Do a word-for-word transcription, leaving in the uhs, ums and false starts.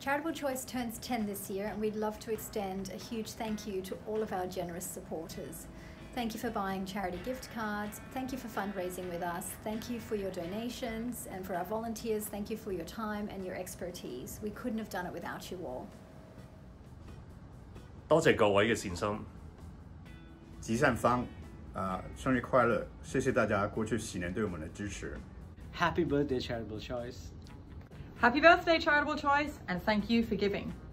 Charitable Choice turns ten this year, and we'd love to extend a huge thank you to all of our generous supporters. Thank you for buying charity gift cards. Thank you for fundraising with us. Thank you for your donations, and for our volunteers, thank you for your time and your expertise. We couldn't have done it without you all. 多謝各位嘅善心。 集善方，啊、呃，生日快樂！謝謝大家過去十年對我們的支持。 Happy birthday, Charitable Choice. Happy birthday, Charitable Choice, and thank you for giving.